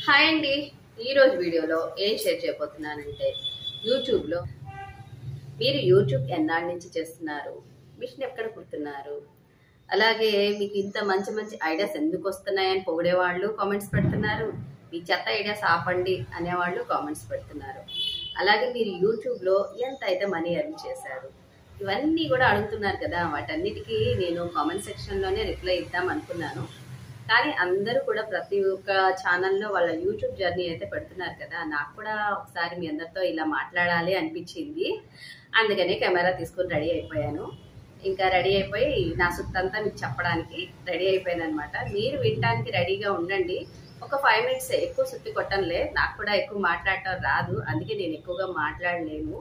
Hi అండి. ఈరోజు వీడియోలో ఏం షేర్ చేయబోతున్నానంటే యూట్యూబ్లో మీరు యూట్యూబ్ ఎన్నాళ్ళ నుంచి చేస్తున్నారు, మిషన్ ఎక్కడ కుడుతున్నారు, అలాగే మీకు ఇంత మంచి మంచి ఐడియాస్ ఎందుకు వస్తున్నాయని పొగిడేవాళ్ళు కామెంట్స్ పెడుతున్నారు, మీ చెత్త ఐడియాస్ ఆపండి అనేవాళ్ళు కామెంట్స్ పెడుతున్నారు. అలాగే మీరు యూట్యూబ్లో ఎంత అయితే మనీ ఎర్న్ చేశారు, ఇవన్నీ కూడా అడుగుతున్నారు కదా. వాటన్నిటికీ నేను కామెంట్ సెక్షన్లోనే రిప్లై ఇద్దాం అనుకున్నాను. కానీ అందరూ కూడా ప్రతి ఒక్క ఛానల్లో వాళ్ళ యూట్యూబ్ జర్నీ అయితే పెడుతున్నారు కదా. నాకు కూడా ఒకసారి మీ అందరితో ఇలా మాట్లాడాలి అనిపించింది. అందుకనే కెమెరా తీసుకొని రెడీ అయిపోయాను. ఇంకా రెడీ అయిపోయి నా సుత్తంతా మీకు చెప్పడానికి రెడీ అయిపోయాను అనమాట. మీరు వినడానికి రెడీగా ఉండండి. ఒక 5 మినిట్స్ ఎక్కువ సుత్తి కొట్టనులే, నాకు కూడా ఎక్కువ మాట్లాడటం రాదు, అందుకే నేను ఎక్కువగా మాట్లాడలేను.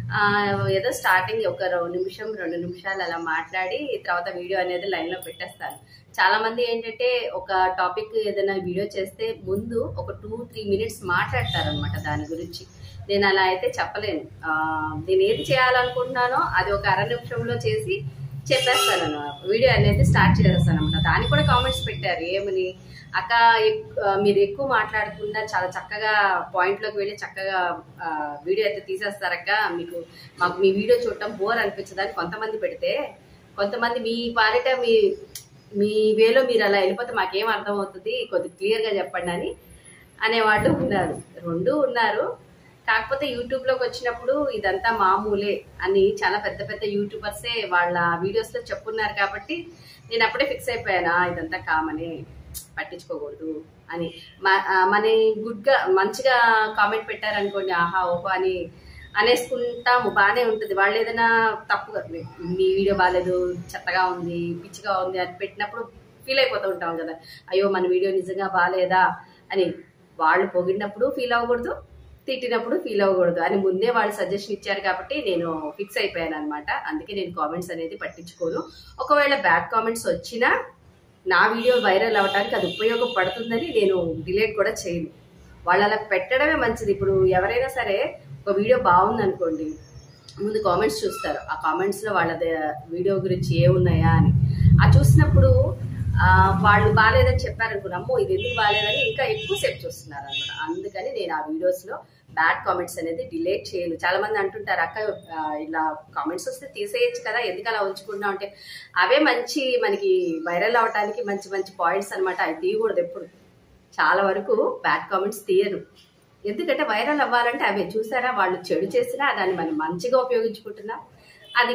ఏదో స్టార్టింగ్ ఒక 2 నిమిషాలు అలా మాట్లాడి తర్వాత వీడియో అనేది లైన్లో పెట్టేస్తాను. చాలా మంది ఏంటంటే ఒక టాపిక్ ఏదైనా వీడియో చేస్తే ముందు ఒక 2-3 మినిట్స్ మాట్లాడతారనమాట దాని గురించి. నేను అలా అయితే చెప్పలేను. నేను ఏది చేయాలనుకుంటున్నానో అది ఒక 1/2 నిమిషంలో చేసి చెప్పేస్తాను, వీడియో అనేది స్టార్ట్ చేసేస్తాను అనమాట. దానికి కూడా కామెంట్స్ పెట్టారు, ఏమని అక్క మీరు ఎక్కువ మాట్లాడకుండా చాలా చక్కగా పాయింట్లోకి వెళ్ళి చక్కగా వీడియో అయితే తీసేస్తారక్క, మాకు మీ వీడియో చూడటం బోర్ అనిపించదని కొంతమంది పెడితే, కొంతమంది మీ పాలిట మీ వేలో మీరు అలా వెళ్ళిపోతే మాకేం అర్థమవుతుంది, కొద్దిగా క్లియర్గా చెప్పండి అని అనేవాళ్ళు ఉన్నారు. 2 ఉన్నారు. కాకపోతే యూట్యూబ్లోకి వచ్చినప్పుడు ఇదంతా మామూలే అని చాలా పెద్ద పెద్ద యూట్యూబర్సే వాళ్ళ వీడియోస్లో చెప్పున్నారు కాబట్టి నేను అప్పుడే ఫిక్స్ అయిపోయాను, ఇదంతా కామనే, పట్టించుకోకూడదు అని. మన గుడ్గా మంచిగా కామెంట్ పెట్టారనుకోండి, ఆహా ఓహో అని అనేసుకుంటాము, బాగానే ఉంటుంది. వాళ్ళు ఏదైనా తప్పుగా మీ వీడియో బాగాలేదు, చెత్తగా ఉంది, పిచ్చిగా ఉంది అని పెట్టినప్పుడు ఫీల్ అయిపోతూ ఉంటాం కదా, అయ్యో మన వీడియో నిజంగా బాగాలేదా అని. వాళ్ళు పొగిడినప్పుడు ఫీల్ అవ్వకూడదు, తిట్టినప్పుడు ఫీల్ అవ్వకూడదు అని ముందే వాళ్ళు సజెషన్ ఇచ్చారు కాబట్టి నేను ఫిక్స్ అయిపోయాను అనమాట. అందుకే నేను కామెంట్స్ అనేది పట్టించుకోను. ఒకవేళ బ్యాడ్ కామెంట్స్ వచ్చినా నా వీడియో వైరల్ అవ్వడానికి అది ఉపయోగపడుతుందని నేను డిలీట్ కూడా చేయను. వాళ్ళు అలా పెట్టడమే మంచిది. ఇప్పుడు ఎవరైనా సరే ఒక వీడియో బాగుంది అనుకోండి, ముందు కామెంట్స్ చూస్తారు. ఆ కామెంట్స్లో వాళ్ళ వీడియో గురించి ఏమున్నాయా అని. ఆ చూసినప్పుడు వాళ్ళు బాగాలేదని చెప్పారనుకున్నా, అమ్మో ఇది ఎందుకు బాగాలేదని ఇంకా ఎక్కువసేపు చూస్తున్నారు అనమాట. అందుకని నేను ఆ వీడియోస్లో బ్యాడ్ కామెంట్స్ అనేది డిలీట్ చేయను. చాలా మంది అంటుంటారు, అక్క ఇలా కామెంట్స్ వస్తే తీసేయచ్చు కదా, ఎందుకు అలా ఉంచుకుంటున్నాం అంటే, అవే మనకి వైరల్ అవడానికి మంచి మంచి పాయింట్స్ అనమాట. అవి తీయకూడదు ఎప్పుడు. చాలా వరకు బ్యాడ్ కామెంట్స్ తీయను. ఎందుకంటే వైరల్ అవ్వాలంటే అవే చూసారా, వాళ్ళు చెడు చేసినా దాన్ని మనం మంచిగా ఉపయోగించుకుంటున్నాం. అది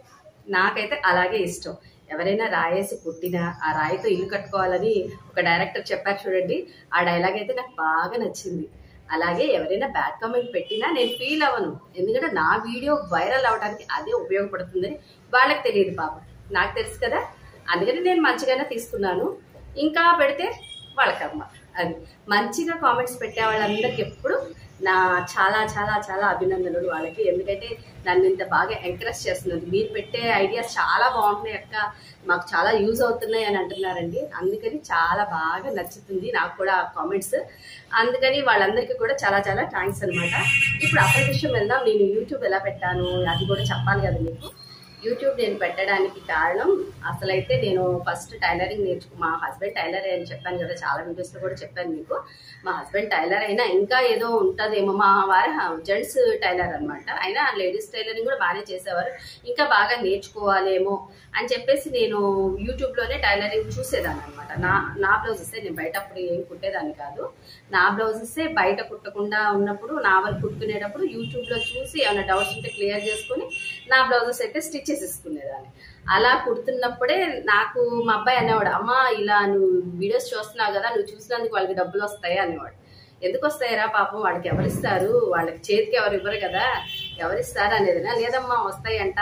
నాకైతే అలాగే ఇష్టం. ఎవరైనా రాయేసి పుట్టినా ఆ రాయితో ఇల్లు కట్టుకోవాలని ఒక డైరెక్టర్ చెప్పారు చూడండి, ఆ డైలాగ్ అయితే నాకు బాగా నచ్చింది. అలాగే ఎవరైనా బ్యాడ్ కామెంట్ పెట్టినా నేను ఫీల్ అవ్వను, ఎందుకంటే నా వీడియో వైరల్ అవడానికి అదే ఉపయోగపడుతుందని వాళ్ళకి తెలియదు పాపం, నాకు తెలుసు కదా. అందుకని నేను మంచిగానే తీసుకున్నాను. ఇంకా పెడితే వాళ్ళకమ్మ. అది మంచిగా కామెంట్స్ పెట్టే వాళ్ళందరికీ ఎప్పుడు నా చాలా చాలా చాలా అభినందనలు వాళ్ళకి. ఎందుకంటే నన్ను ఇంత బాగా ఎంకరేజ్ చేస్తున్నారు. మీరు పెట్టే ఐడియాస్ చాలా బాగుంటున్నాయి అక్క, మాకు చాలా యూజ్ అవుతున్నాయి అని అంటున్నారండి. అందుకని చాలా బాగా నచ్చుతుంది నాకు కూడా కామెంట్స్. అందుకని వాళ్ళందరికీ కూడా చాలా చాలా థ్యాంక్స్ అనమాట. ఇప్పుడు అసలు విషయం వెళ్దాం. నేను యూట్యూబ్ ఎలా పెట్టాను అది కూడా చెప్పాలి కదా మీకు. యూట్యూబ్ నేను పెట్టడానికి కారణం, అసలైతే నేను ఫస్ట్ టైలరింగ్ మా హస్బెండ్ టైలర్ అని చెప్పాను కదా, చాలా వీడియోస్లో కూడా చెప్పాను మీకు. మా హస్బెండ్ టైలర్ అయినా ఇంకా ఏదో ఉంటుందేమో, మా వారు జెంట్స్ టైలర్ అనమాట, అయినా లేడీస్ టైలరింగ్ కూడా బాగానే చేసేవారు, ఇంకా బాగా నేర్చుకోవాలేమో అని చెప్పేసి నేను యూట్యూబ్లోనే టైలరింగ్ చూసేదాన్ని అనమాట. నా బ్లౌజెసే, నేను బయట అప్పుడు ఏం కుట్టేదాన్ని కాదు. నా బ్లౌజెసే బయట కుట్టకుండా ఉన్నప్పుడు నా వరకు కుట్టుకునేటప్పుడు యూట్యూబ్లో చూసి ఏమైనా డౌట్స్ ఉంటే క్లియర్ చేసుకుని నా బ్లౌజెస్ అయితే స్టిచ్ చేసేసుకునేదాన్ని. అలా కుడుతున్నప్పుడే నాకు మా అబ్బాయి అనేవాడు, అమ్మా ఇలా నువ్వు వీడియోస్ చూస్తున్నావు కదా, నువ్వు చూసినందుకు వాళ్ళకి డబ్బులు వస్తాయి అనేవాడు. ఎందుకు వస్తాయిరా పాపం, వాళ్ళకి ఎవరిస్తారు, వాళ్ళకి చేతికి ఎవరు ఇవ్వరు కదా, ఎవరిస్తారు అనేది. లేదమ్మా వస్తాయి అంట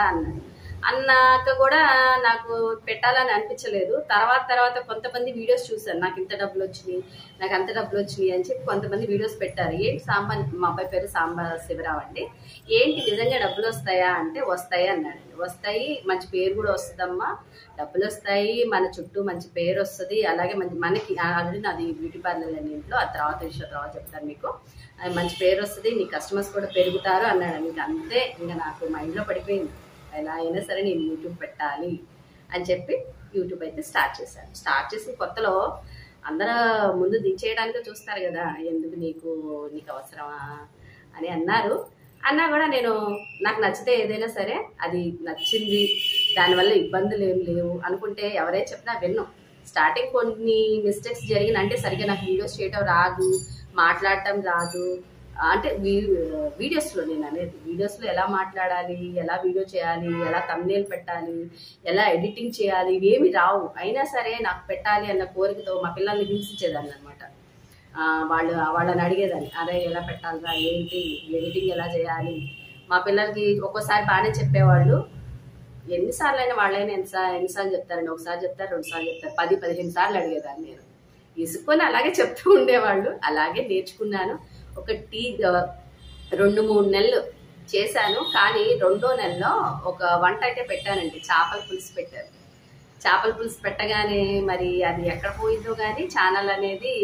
అన్నాక కూడా నాకు పెట్టాలని అనిపించలేదు. తర్వాత కొంతమంది వీడియోస్ చూసాను, నాకు ఇంత డబ్బులు వచ్చినాయి, నాకు అంత డబ్బులు వచ్చినాయి అని చెప్పి కొంతమంది వీడియోస్ పెట్టారు. ఏంటి మా అబ్బాయి పేరు సాంబ శివరావు అండి, ఏంటి నిజంగా డబ్బులు వస్తాయా అంటే వస్తాయి అన్నాడు. వస్తాయి, మంచి పేరు కూడా వస్తుందమ్మా, డబ్బులు వస్తాయి, మన చుట్టూ మంచి పేరు వస్తుంది, అలాగే మనకి ఆల్రెడీ నాది బ్యూటీ పార్లర్ అనే ఇంట్లో, ఆ తర్వాత చెప్తాను మీకు. మంచి పేరు వస్తుంది, నీ కస్టమర్స్ కూడా పెరుగుతారు అన్నాడు. ఇంకా అంతే, ఇంకా నాకు మైండ్లో పడిపోయింది, ఎలా అయినా సరే నేను యూట్యూబ్ పెట్టాలి అని చెప్పి యూట్యూబ్ అయితే స్టార్ట్ చేశాను. స్టార్ట్ చేసిన కొత్తలో అందరూ ముందు దించేయడానికే చూస్తారు కదా, ఎందుకు నీకు అవసరమా అని అన్నారు. అన్నా కూడా నేను నాకు నచ్చితే ఏదైనా సరే అది నచ్చింది, దానివల్ల ఇబ్బందులు ఏం లేవు అనుకుంటే ఎవరే చెప్పినా విన్ను. స్టార్టింగ్ కొన్ని మిస్టేక్స్ జరిగిన, అంటే సరిగ్గా నాకు వీడియోస్ చేయడం రాదు, మాట్లాడటం రాదు, అంటే వీడియోస్లో నేను అనేది వీడియోస్లో ఎలా మాట్లాడాలి, ఎలా వీడియో చేయాలి, ఎలా థంబ్నెయిల్ పెట్టాలి, ఎలా ఎడిటింగ్ చేయాలి, ఇవేమి రావు. అయినా సరే నాకు పెట్టాలి అన్న కోరికతో మా పిల్లల్ని హింసించేదాన్ని అనమాట. వాళ్ళని అడిగేదాన్ని, అదే ఎలా పెట్టాలిరా, ఏంటి ఎడిటింగ్ ఎలా చేయాలి. మా పిల్లలకి ఒక్కోసారి బాగానే చెప్పేవాళ్ళు, ఎన్నిసార్లు అయినా వాళ్ళైనా ఎన్నిసార్లు చెప్తారండి, ఒకసారి చెప్తారు, 2 సార్లు చెప్తారు, 10-15 సార్లు అడిగేదాన్ని నేను. ఇసుకొని అలాగే చెప్తూ ఉండేవాళ్ళు, అలాగే నేర్చుకున్నాను. ఒక 2-3 నెలలు చేశాను. కానీ 2వ నెలలో ఒక వంట అయితే పెట్టానండి, చేపల పులుసు పెట్టాను. చేపల పులుసు పెట్టగానే మరి అది ఎక్కడ పోయిందో కానీ ఛానల్ అనేది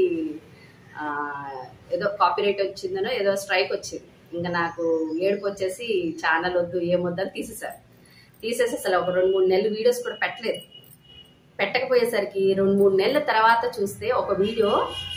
ఏదో కాపీరైట్ వచ్చిందనో ఏదో స్ట్రైక్ వచ్చింది. ఇంకా నాకు ఏడుపు వచ్చేసి ఛానల్ వద్దు ఏమొద్దని తీసేసి అసలు ఒక 2-3 నెలలు వీడియోస్ కూడా పెట్టలేదు. పెట్టకపోయేసరికి 2-3 నెలల తర్వాత చూస్తే ఒక వీడియో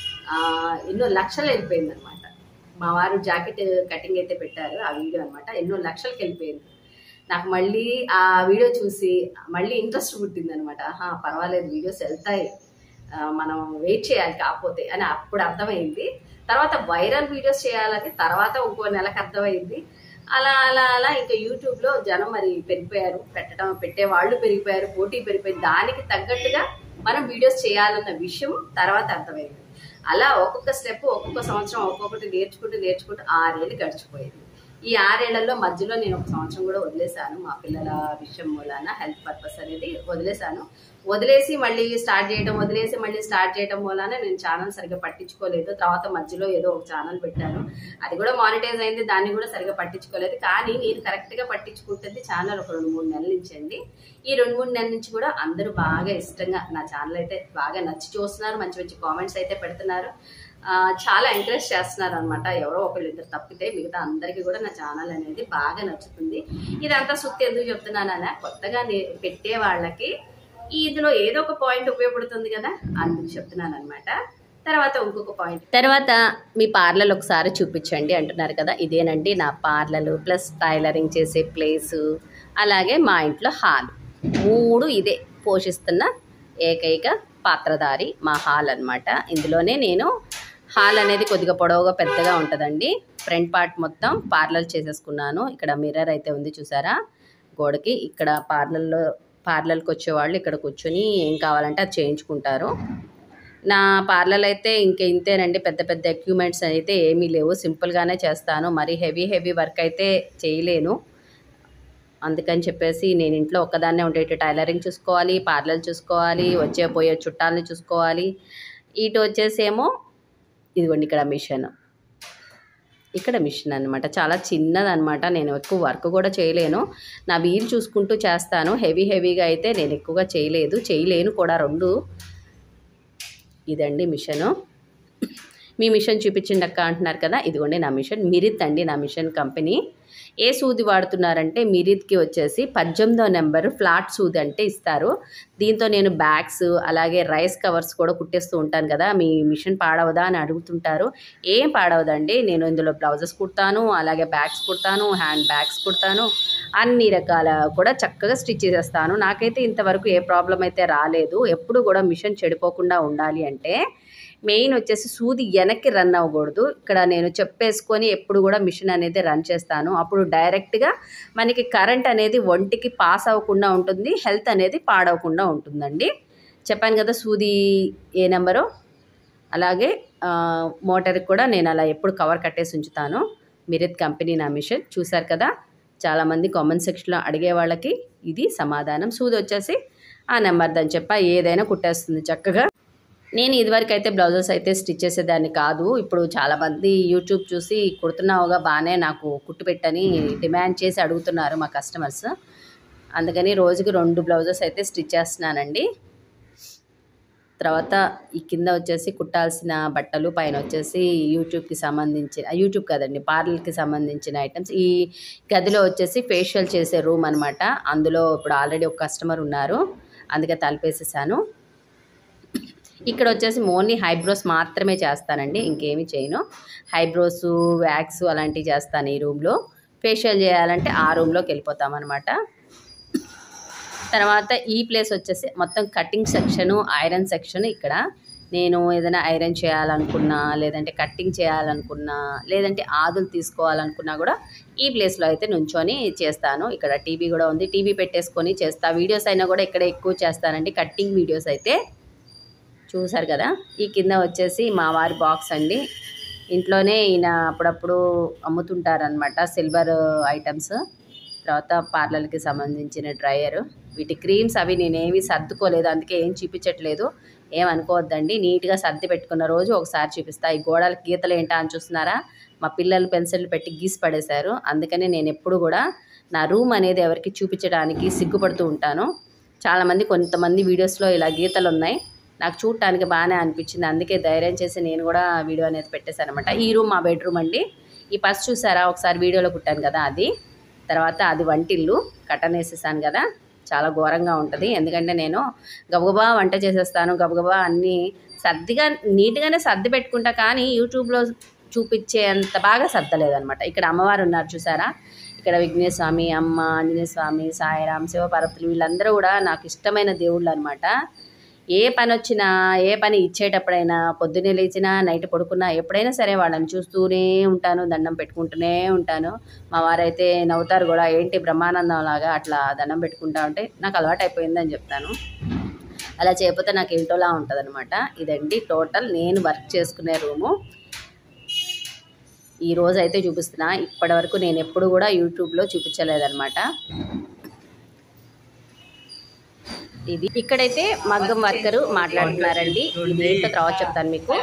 ఎన్నో లక్షలు వెళ్ళిపోయింది అనమాట. మా వారు జాకెట్ కటింగ్ అయితే పెట్టారు, ఆ వీడియో అనమాట, ఎన్నో లక్షలకి వెళ్ళిపోయింది. నాకు మళ్ళీ ఆ వీడియో చూసి మళ్ళీ ఇంట్రెస్ట్ పుట్టింది అనమాట. పర్వాలేదు, వీడియోస్ వెళ్తాయి, మనం వెయిట్ చేయాలి కాకపోతే అని అప్పుడు అర్థమైంది. తర్వాత వైరల్ వీడియోస్ చేయాలని తర్వాత ఇంకో నెలకు అర్థమైంది. అలా అలా అలా ఇంకా యూట్యూబ్లో జనం మరి పెరిగిపోయారు, పెట్టేవాళ్ళు పెరిగిపోయారు, పోటీ పెరిగిపోయింది. దానికి తగ్గట్టుగా మనం వీడియోస్ చేయాలన్న విషయం తర్వాత అర్థమైంది. అలా ఒక్కొక్క స్టెప్, ఒక్కొక్క సంవత్సరం ఒక్కొక్కటి నేర్చుకుంటూ 6 ఏళ్ళు గడిచిపోయింది. ఈ 6 ఏళ్లలో మధ్యలో నేను 1 సంవత్సరం కూడా వదిలేశాను. మా పిల్లల విషయం మూలాన హెల్త్ పర్పస్ అనేది వదిలేసి మళ్ళీ స్టార్ట్ చేయడం మూలాన నేను ఛానల్ సరిగ్గా పట్టించుకోలేదు. తర్వాత మధ్యలో ఏదో ఒక ఛానల్ పెట్టాను, అది కూడా మానిటైజ్ అయింది, దాన్ని కూడా సరిగ్గా పట్టించుకోలేదు. కానీ నేను కరెక్ట్గా పట్టించుకుంటుంది ఛానల్ ఒక 2-3 నెలల నుంచి అండి. ఈ 2-3 నెలల నుంచి కూడా అందరూ బాగా ఇష్టంగా నా ఛానల్ అయితే బాగా నచ్చి చూస్తున్నారు, మంచి మంచి కామెంట్స్ అయితే పెడుతున్నారు, చాలా ఎంకరేజ్ చేస్తున్నారు అనమాట. ఎవరో ఒకళ్ళిద్దరు తప్పితే మిగతా అందరికీ కూడా నా ఛానల్ అనేది బాగా నచ్చుతుంది. ఇదంతా సుత్తి ఎందుకు చెప్తున్నానన్నా, కొత్తగా పెట్టే వాళ్ళకి ఇందులో ఏదో ఒక పాయింట్ ఉపయోగపడుతుంది కదా, అందుకు చెప్తున్నాను అనమాట. తర్వాత ఇంకొక పాయింట్, తర్వాత మీ పార్లర్ ఒకసారి చూపించండి అంటున్నారు కదా, ఇదేనండి నా పార్లర్ ప్లస్ టైలరింగ్ చేసే ప్లేసు, అలాగే మా ఇంట్లో హాల్, 3 ఇదే పోషిస్తున్న ఏకైక పాత్రధారి మా హాల్ అనమాట. ఇందులోనే నేను హాల్ అనేది కొద్దిగా పొడవుగా పెద్దగా ఉంటుందండి. ఫ్రంట్ పార్ట్ మొత్తం పార్లర్ చేసేసుకున్నాను. ఇక్కడ మిర్రర్ అయితే ఉంది చూసారా గోడకి. ఇక్కడ పార్లర్కి వచ్చేవాళ్ళు ఇక్కడ కూర్చొని ఏం కావాలంటే అది చేయించుకుంటారు. నా పార్లర్ అయితే ఇంతేనండి, పెద్ద పెద్ద ఎక్విప్మెంట్స్ అయితే ఏమీ లేవు, సింపుల్గానే చేస్తాను. మరి హెవీ వర్క్ అయితే చేయలేను. అందుకని చెప్పేసి నేను ఇంట్లో ఒక్కదాన్నే ఉండేటి టైలరింగ్ చూసుకోవాలి, పార్లర్ చూసుకోవాలి, పోయే చుట్టాలని చూసుకోవాలి. ఇటు వచ్చేసేమో ఇదిగోండి ఇక్కడ మిషన్ అనమాట, చాలా చిన్నదనమాట. నేను ఎక్కువ వర్క్ కూడా చేయలేను, నా వీలు చూసుకుంటూ చేస్తాను. హెవీగా అయితే నేను ఎక్కువగా చేయలేను కూడా 2. ఇదండి మిషను. మీ మిషన్ చూపించండి అక్క అంటున్నారు కదా, ఇదిగోండి నా మిషన్. మిరిత్ అండి నా మిషన్ కంపెనీ. ఏ సూది వాడుతున్నారంటే మిరిత్కి వచ్చేసి 18వ నెంబర్ ఫ్లాట్ సూది అంటే ఇస్తారు. దీంతో నేను బ్యాగ్స్ అలాగే రైస్ కవర్స్ కూడా కుట్టేస్తూ ఉంటాను కదా, మీ మిషన్ పాడవదా అని అడుగుతుంటారు. ఏం పాడవదండి, నేను ఇందులో బ్లౌజెస్ కుడతాను, అలాగే బ్యాగ్స్ కుడతాను, హ్యాండ్ బ్యాగ్స్ కుడతాను, అన్ని రకాల కూడా చక్కగా స్టిచ్ చేసేస్తాను. నాకైతే ఇంతవరకు ఏ ప్రాబ్లం అయితే రాలేదు. ఎప్పుడు కూడా మిషన్ చెడిపోకుండా ఉండాలి అంటే మెయిన్ వచ్చేసి సూది వెనక్కి రన్ అవ్వకూడదు. ఇక్కడ నేను చెప్పేసుకొని ఎప్పుడు కూడా మిషన్ అనేది రన్ చేస్తాను. అప్పుడు డైరెక్ట్గా మనకి కరెంట్ అనేది ఒంటికి పాస్ అవ్వకుండా ఉంటుంది, హెల్త్ అనేది పాడవకుండా ఉంటుందండి. చెప్పాను కదా సూది ఏ నెంబరో, అలాగే మోటార్కి కూడా నేను అలా ఎప్పుడు కవర్ కట్టేసి ఉంచుతాను. మిరిత్ కంపెనీ నా మిషన్. చూసారు కదా, చాలామంది కామెంట్ సెక్షన్లో అడిగే వాళ్ళకి ఇది సమాధానం. సూది వచ్చేసి ఆ నెంబర్ దాని ఏదైనా కుట్టేస్తుంది చక్కగా. నేను ఇదివరకు అయితే బ్లౌజెస్ అయితే స్టిచ్ చేసేదాన్ని కాదు. ఇప్పుడు చాలామంది యూట్యూబ్ చూసి కుడుతున్నావుగా బాగానే నాకు కుట్టు పెట్టని డిమాండ్ చేసి అడుగుతున్నారు మా కస్టమర్స్. అందుకని రోజుకి 2 బ్లౌజెస్ అయితే స్టిచ్ చేస్తున్నానండి. తర్వాత ఈ కింద వచ్చేసి కుట్టాల్సిన బట్టలు, పైన వచ్చేసి యూట్యూబ్ కాదండి పార్లర్కి సంబంధించిన ఐటమ్స్. ఈ గదిలో వచ్చేసి ఫేషియల్ చేసే రూమ్ అనమాట. అందులో ఇప్పుడు ఆల్రెడీ ఒక కస్టమర్ ఉన్నారు, అందుకే తలుపేసేసాను. ఇక్కడ వచ్చేసి ఓన్లీ హైబ్రోస్ మాత్రమే చేస్తానండి, ఇంకేమీ చేయను. హైబ్రోస్, వ్యాక్స్ అలాంటివి చేస్తాను ఈ రూమ్లో. ఫేషియల్ చేయాలంటే ఆ రూమ్లోకి వెళ్ళిపోతాం అనమాట. తర్వాత ఈ ప్లేస్ వచ్చేసి మొత్తం కటింగ్ సెక్షను, ఐరన్ సెక్షన్. ఇక్కడ నేను ఏదైనా ఐరన్ చేయాలనుకున్నా, లేదంటే కట్టింగ్ చేయాలనుకున్నా, లేదంటే ఆదులు తీసుకోవాలనుకున్నా కూడా ఈ ప్లేస్లో అయితే నుంచొని చేస్తాను. ఇక్కడ టీవీ కూడా ఉంది, టీవీ పెట్టేసుకొని చేస్తా. వీడియోస్ అయినా కూడా ఇక్కడ ఎక్కువ చేస్తానండి, కట్టింగ్ వీడియోస్ అయితే. చూసారు కదా, ఈ కింద వచ్చేసి మా వారి బాక్స్ అండి. ఇంట్లోనే ఈయన అప్పుడప్పుడు అమ్ముతుంటారనమాట సిల్వర్ ఐటమ్స్. తర్వాత పార్లర్కి సంబంధించిన డ్రయర్, వీటి క్రీమ్స్ అవి నేనేమి సర్దుకోలేదు, అందుకే ఏం చూపించట్లేదు, ఏమనుకోవద్దండి. నీట్గా సర్ది పెట్టుకున్న రోజు ఒకసారి చూపిస్తా. ఈ గోడలకి గీతలు ఏంటా అని చూస్తున్నారా, మా పిల్లలు పెన్సిల్ పెట్టి గీసి పడేశారు. అందుకని నేను ఎప్పుడు కూడా నా రూమ్ అనేది ఎవరికి చూపించడానికి సిగ్గుపడుతూ ఉంటాను. చాలామంది కొంతమంది వీడియోస్లో ఇలా గీతలు ఉన్నాయి, నాకు చూడటానికి బాగానే అనిపించింది, అందుకే ధైర్యం చేసి నేను కూడా వీడియో అనేది పెట్టేశాను అనమాట. ఈ రూమ్ మా బెడ్రూమ్ అండి. ఈ పర్స్ చూసారా, ఒకసారి వీడియోలో కుట్టాను కదా అది. తర్వాత అది వంటిల్లు, కటన్ వేసేసాను కదా, చాలా ఘోరంగా ఉంటుంది. ఎందుకంటే నేను గబగబా వంట చేసేస్తాను, గబగబా అన్నీ సర్దిగా నీట్గానే సర్ది పెట్టుకుంటా, కానీ యూట్యూబ్లో చూపించేంత బాగా సర్దలేదనమాట. ఇక్కడ అమ్మవారు ఉన్నారు చూసారా, ఇక్కడ విఘ్నేశ్వర స్వామి, అమ్మ, ఆంజనేయ స్వామి, సాయిరామ్, శివపార్వతులు వీళ్ళందరూ కూడా నాకు ఇష్టమైన దేవుళ్ళు అనమాట. ఏ పని వచ్చినా, ఏ పని ఇచ్చేటప్పుడైనా, పొద్దున్నే లేచినా, నైట్ పడుకున్నా, ఎప్పుడైనా సరే వాళ్ళని చూస్తూనే ఉంటాను, దండం పెట్టుకుంటూనే ఉంటాను. మా వారైతే నవ్వుతారు కూడా, ఏంటి బ్రహ్మానందం లాగా అట్లా దండం పెట్టుకుంటా ఉంటే, నాకు అలవాటు అయిపోయిందని చెప్తాను. అలా చేయకపోతే నాకు ఏంటోలా ఉంటుంది అనమాట. ఇదండి టోటల్ నేను వర్క్ చేసుకునే రూము. ఈ రోజు అయితే చూపిస్తున్నా, ఇప్పటి వరకు నేను ఎప్పుడు కూడా యూట్యూబ్లో చూపించలేదన్నమాట. ఇది ఇక్కడైతే మగ్గం వర్కరు మాట్లాడుతున్నారండి. ఇది ఏంటో తర్వాత చెప్తాను మీకు.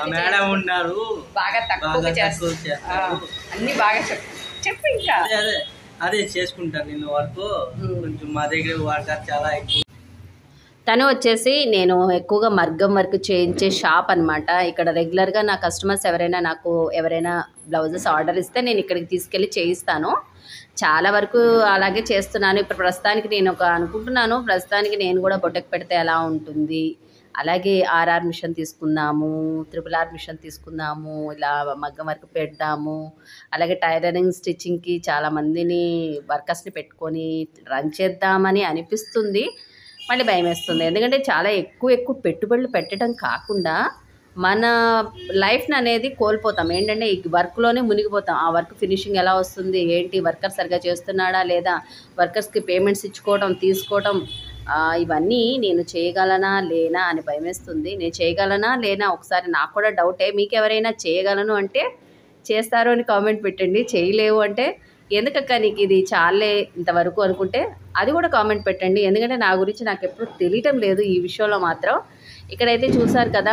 బాగా తక్కువ చేస్తారు, అన్ని బాగా చెప్పు. ఇంకా అదే చేసుకుంటాను నేను వర్క్. కొంచెం మా దగ్గర వర్కర్ చాలా ఎక్కువ. తను వచ్చేసి నేను ఎక్కువగా మగ్గం వర్క్ చేయించే షాప్ అనమాట. ఇక్కడ రెగ్యులర్గా నా కస్టమర్స్ ఎవరైనా బ్లౌజెస్ ఆర్డర్ ఇస్తే నేను ఇక్కడికి తీసుకెళ్ళి చేయిస్తాను. చాలా వరకు అలాగే చేస్తున్నాను. ఇప్పుడు ప్రస్తుతానికి నేను అనుకుంటున్నాను, ప్రస్తుతానికి నేను కూడా బొటెక్ పెడితే ఎలా ఉంటుంది, అలాగే ఆర్ఆర్ మిషన్ తీసుకుందాము, RRR మిషన్ తీసుకుందాము, ఇలా మగ్గం వర్క్ పెడదాము, అలాగే టైలరింగ్ స్టిచ్చింగ్కి చాలామందిని వర్కర్స్ని పెట్టుకొని రన్ చేద్దామని అనిపిస్తుంది. మళ్ళీ భయం వేస్తుంది, ఎందుకంటే చాలా ఎక్కువ పెట్టుబడులు పెట్టడం కాకుండా మన లైఫ్ని అనేది కోల్పోతాం. ఏంటంటే ఈ వర్క్లోనే మునిగిపోతాం. ఆ వర్క్ ఫినిషింగ్ ఎలా వస్తుంది, ఏంటి, వర్కర్ సరిగా చేస్తున్నాడా లేదా, వర్కర్స్కి పేమెంట్స్ ఇచ్చుకోవడం, తీసుకోవడం, ఇవన్నీ నేను చేయగలనా లేనా అని భయమేస్తుంది. నేను చేయగలనా లేనా ఒకసారి నాకు కూడా డౌటే. మీకు ఎవరైనా చేయగలను అంటే చేస్తారు అని కామెంట్ పెట్టండి, చేయలేవు అంటే ఎందుకక్క నీకు ఇది చాలే ఇంతవరకు అనుకుంటే అది కూడా కామెంట్ పెట్టండి. ఎందుకంటే నా గురించి నాకు ఎప్పుడు తెలియటం లేదు ఈ విషయంలో మాత్రం. ఇక్కడైతే చూసారు కదా,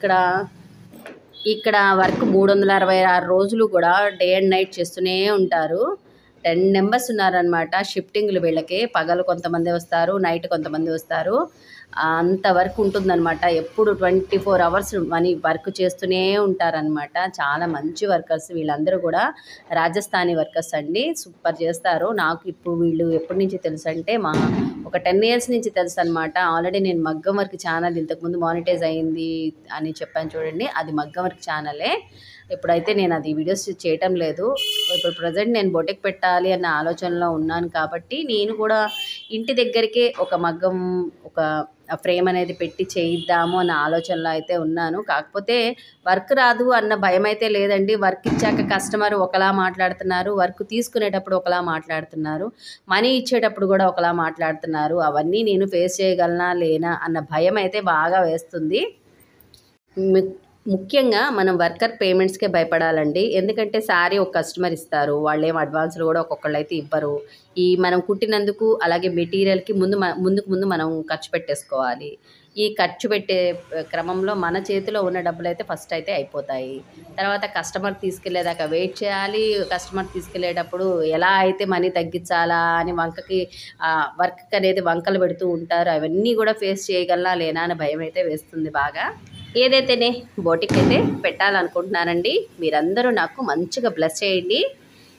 ఇక్కడ వర్క్ 366 రోజులు కూడా డే అండ్ నైట్ చేస్తూనే ఉంటారు. 10 మెంబర్స్ ఉన్నారనమాట షిఫ్టింగ్లు. వీళ్ళకి పగలు కొంతమంది వస్తారు, నైట్ కొంతమంది వస్తారు. అంత వర్క్ ఉంటుందన్నమాట. ఎప్పుడు 24 అవర్స్ వర్క్ చేస్తూనే ఉంటారనమాట. చాలా మంచి వర్కర్స్ వీళ్ళందరూ కూడా. రాజస్థానీ వర్కర్స్ అండి, సూపర్ చేస్తారు. నాకు ఇప్పుడు వీళ్ళు ఎప్పటి నుంచి తెలుసు అంటే ఒక 10 ఇయర్స్ నుంచి తెలుసు అనమాట. ఆల్రెడీ నేను మగ్గం వర్క్ ఛానల్ ఇంతకుముందు మానిటైజ్ అయింది అని చెప్పాను చూడండి, అది మగ్గం వర్క్ ఛానలే. ఇప్పుడైతే నేను అది వీడియోస్ చేయటం లేదు. ఇప్పుడు ప్రజెంట్ నేను బొటెక్ పెట్టాలి అన్న ఆలోచనలో ఉన్నాను కాబట్టి నేను కూడా ఇంటి దగ్గరికే ఒక మగ్గం, ఒక ఫ్రేమ్ అనేది పెట్టి చేయిద్దాము అన్న ఆలోచనలో అయితే ఉన్నాను. కాకపోతే వర్క్ రాదు అన్న భయం అయితే లేదండి. వర్క్ ఇచ్చాక కస్టమర్ ఒకలా మాట్లాడుతున్నారు, వర్క్ తీసుకునేటప్పుడు ఒకలా మాట్లాడుతున్నారు, మనీ ఇచ్చేటప్పుడు కూడా ఒకలా మాట్లాడుతున్నారు. అవన్నీ నేను ఫేస్ చేయగలనా లేనా అన్న భయం అయితే బాగా వేస్తుంది. ముఖ్యంగా మనం వర్కర్ పేమెంట్స్కే భయపడాలండి. ఎందుకంటే శారీ ఒక కస్టమర్ ఇస్తారు, వాళ్ళు ఏం అడ్వాన్స్లు కూడా ఒక్కొక్కళ్ళు అయితే ఇవ్వరు. మనం కుట్టినందుకు అలాగే మెటీరియల్కి ముందుకు మనం ఖర్చు పెట్టేసుకోవాలి. ఈ ఖర్చు పెట్టే క్రమంలో మన చేతిలో ఉన్న డబ్బులు అయితే ఫస్ట్ అయితే అయిపోతాయి. తర్వాత కస్టమర్ తీసుకెళ్లేదాకా వెయిట్ చేయాలి. కస్టమర్ తీసుకెళ్లేటప్పుడు ఎలా అయితే మనీ తగ్గించాలా అని వర్క్ అనేది వంకలు పెడుతూ ఉంటారు. అవన్నీ కూడా ఫేస్ చేయగలనా లేనా అని భయం అయితే వేస్తుంది బాగా. ఏదైతేనే బొటిక్ అయితే పెట్టాలనుకుంటున్నానండి. మీరందరూ నాకు మంచిగా బ్లెస్ చేయండి.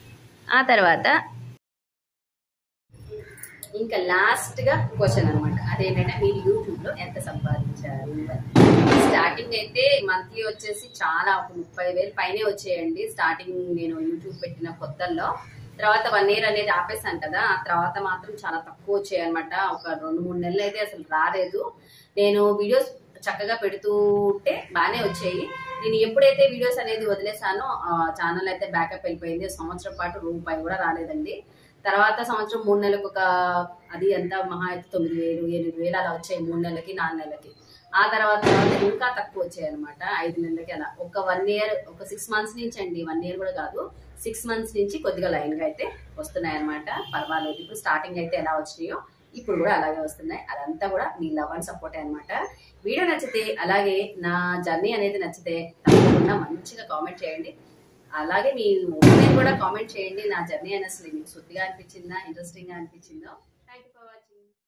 ఆ తర్వాత ఇంకా లాస్ట్గా క్వశ్చన్ అనమాట, అదేంటంటే మీరు యూట్యూబ్ లో ఎంత సంపాదించారు. స్టార్టింగ్ అయితే మంత్లీ వచ్చేసి చాలా ఒక 30,000 పైనే వచ్చేయండి స్టార్టింగ్ నేను యూట్యూబ్ పెట్టిన కొత్తల్లో. తర్వాత 1 year అనేది ఆపేసాను కదా, ఆ తర్వాత మాత్రం చాలా తక్కువ వచ్చాయి అనమాట. ఒక 2-3 నెలలు అయితే అసలు రాలేదు. నేను వీడియోస్ చక్కగా పెడుతూ ఉంటే బాగానే వచ్చాయి. నేను ఎప్పుడైతే వీడియోస్ అనేది వదిలేసానో ఛానల్ అయితే బ్యాకప్ వెళ్ళిపోయింది. సంవత్సరం పాటు రూపాయి కూడా రాలేదండి. తర్వాత సంవత్సరం 3 నెలలకు ఒక అది ఎంత మహా అయితే 9,000-8,000 అలా వచ్చాయి 3 నెలలకి 4 నెలలకి. ఆ తర్వాత ఇంకా తక్కువ వచ్చాయి అనమాట 5 నెలలకి అలా. ఒక 1 year ఒక 6 months నుంచి అండి, 1 year కూడా కాదు, 6 months నుంచి కొద్దిగా లైన్ గా అయితే వస్తున్నాయి అనమాట. పర్వాలేదు. ఇప్పుడు స్టార్టింగ్ అయితే ఎలా వచ్చినాయో ఇప్పుడు కూడా అలాగే వస్తున్నాయి. అదంతా కూడా మీ లవ్ అండ్ సపోర్ట్ అనమాట. వీడియో నచ్చితే అలాగే నా జర్నీ అనేది నచ్చితే తప్పకుండా మంచిగా కామెంట్ చేయండి. అలాగే మీ ఒపీనియన్ కూడా కామెంట్ చేయండి. నా జర్నీ అనేది అసలు మీకు సుత్తిగా అనిపించిందా, ఇంట్రెస్టింగ్ గా అనిపించిందో